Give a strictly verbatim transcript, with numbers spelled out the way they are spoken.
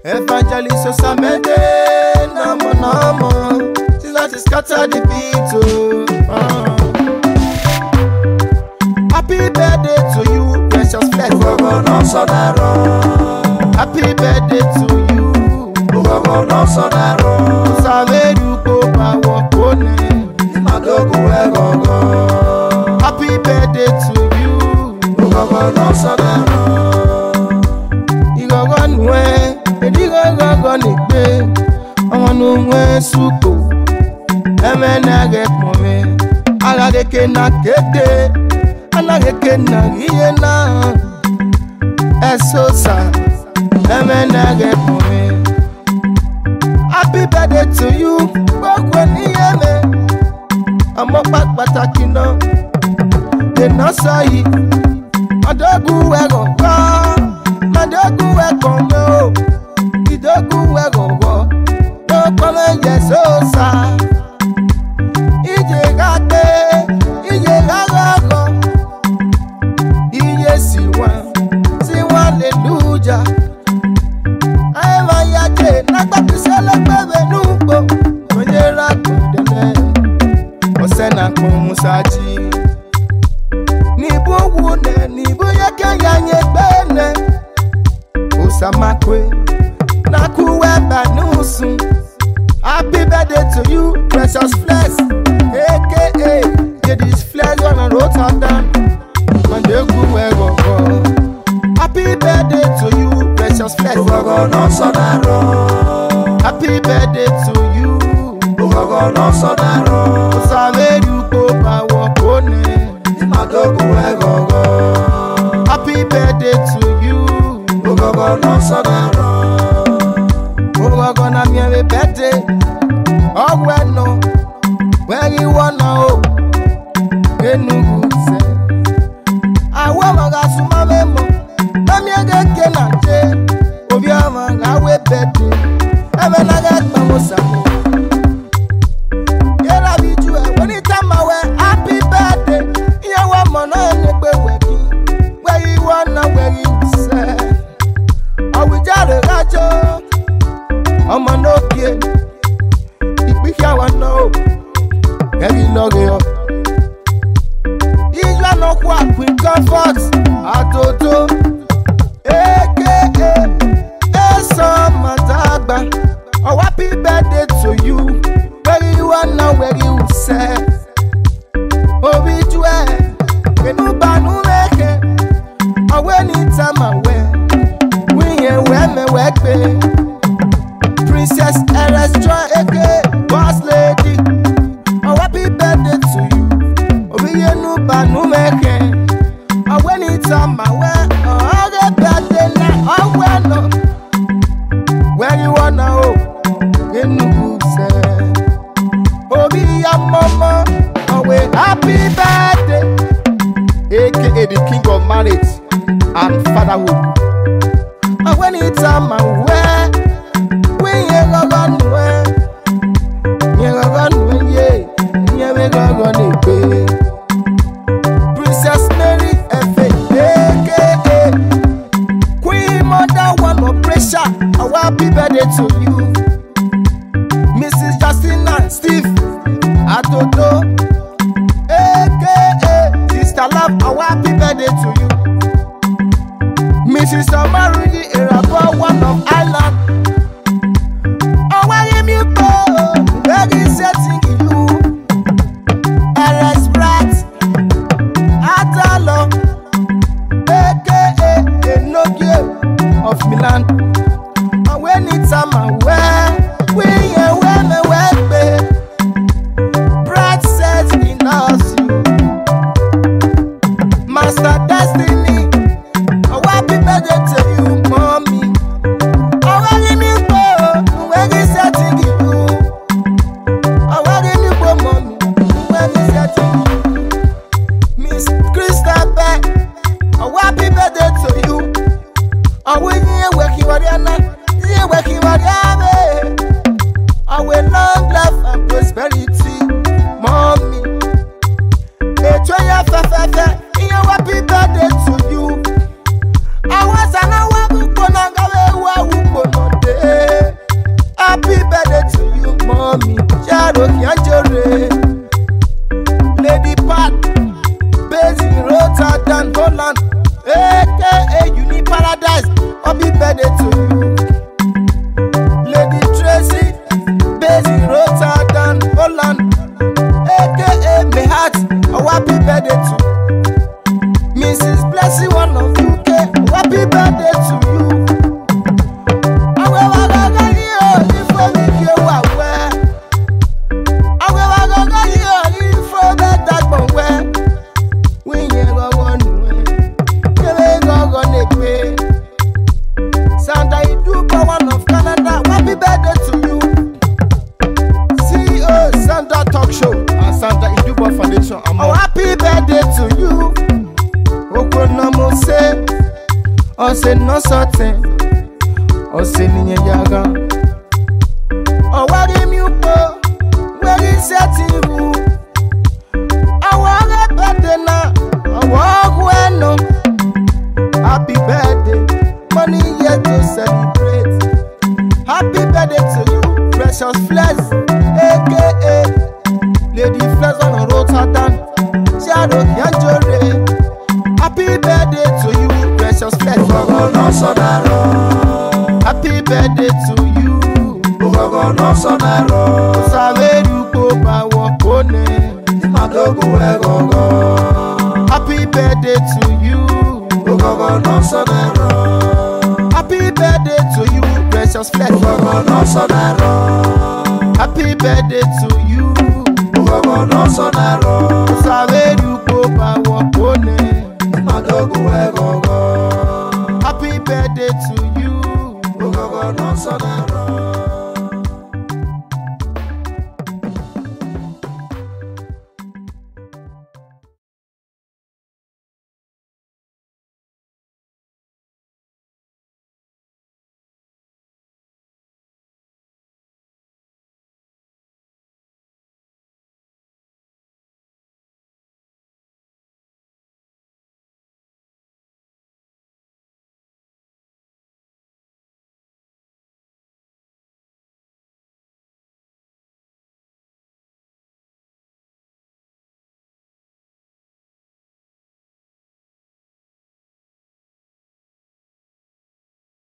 Evangelist Osamede, Namo Namo. She's like to scatter the beat, oh. Uh. Happy birthday to you, precious flesh. Happy birthday to you. Osamedu ko bawo kone. Happy birthday to you. Igogo nwe, edigogo nikbe. Awanu nwe suko. Emena get mome. Aladeke na kete. Alageke na yena. Esosa. Emena get mome. Happy birthday to you. Gbogbo ni yeme. Amo pataki no. De no sayi. Adogu wego go. Madogu wego no. Idogu wego go. No come yesosa. Ije gate. Ije gago. Ije siwa. Siwa hallelujah. Osena kumusaji Nibu wune, nibu yake yanye bene Usamakwe Nakuweba nusu Happy birthday to you, precious flesh A K A Yeah, this flesh wanna Rotterdam Mandeku wego go Happy birthday to you, precious flesh Happy birthday to you Osamedu ko bawo kone. Happy birthday to you. Ogogo na mi ebe birthday. Ogwe no. Where you wanna go? Enugu se. Awa magasu mamemo. Na mi ege kena je. Obi ama gawe birthday. Ebe na ga tamosa. Happy birthday, you want money, where you wanna, where you say. I will just a gajo. I'm a no kid. If we can know, very long. Is one of what we comfort. I toto. A K A some matagba. Oh, happy birthday to you. Where you wanna, where you say. Obi jwe, kenu banu leke. Awe ni tamawe, wiye weme wekbe. Princess Erestra eke, boss lady. Oh, happy birthday to you. Obi yenu banu leke. Awe ni tamawe, oh, happy birthday na awe no. Where you wanna go, kenu say. Obi ya mama. Happy birthday, A K A the king of marriage and fatherhood. And when it's time I wear, we ain't gonna do it. We ain't gonna do it, yeah. We ain't gonna do it. Princess Mary F A, A K A Queen Mother One of Pressure. A happy birthday to you, Missus Justina Steve Atoto. I love a happy birthday to you, Missus Amarudi Irapa, one of Island. Oh, where you go? Where is setting you? L S Brat, Atalo, A K A Enogie of Milan. And when it's time I wear, we ain't wear me wear, babe. Brat says he loves you. Master Destiny, oh, happy birthday to you, mommy. Oh, where you go? Where you setting you? Oh, where you go, mommy? Where you setting you? Miss Christabel, oh, happy birthday to you. Oh, when you working with Yana, you working with Yana. Oh, with long life and prosperity, mommy. It's your fa happy birthday to you. I was an hour who gonna go away. happy birthday to you. Lady Tracy, based in Rotterdam, Holland, aka Mehat, a happy birthday to Missus Blessing, one of U K, happy birthday to you. Sandra Idubo, one of Canada, happy birthday to you. C E O Sandra Talk Show and Sandra Idubo Foundation. Oh, happy birthday to you. Okonomo say, oh say no certain, oh say niye yaga. Oh wari mi upo, wari seti ru. Awara birthday na, awagweno. Happy birthday. Money yet to celebrate. Happy birthday to you, Precious Flex, aka Lady Flex on Rotterdam, Shadow Yanjore. Happy birthday to you, Precious Flex. Happy birthday to you. Saveru Boba Wakone. Happy birthday to you. Happy birthday to you, Precious Flex. Happy birthday to you. Saveru Boba Wakone. Happy birthday to you.